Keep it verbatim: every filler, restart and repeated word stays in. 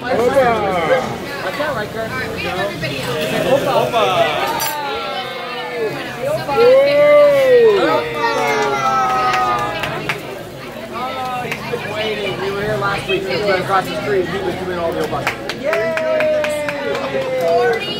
Like that, right, Kurt? Alright, we have everybody else. Opa! Oh, he's been waiting. We were here last week. He was across the street. He was doing all the Opa. Yay!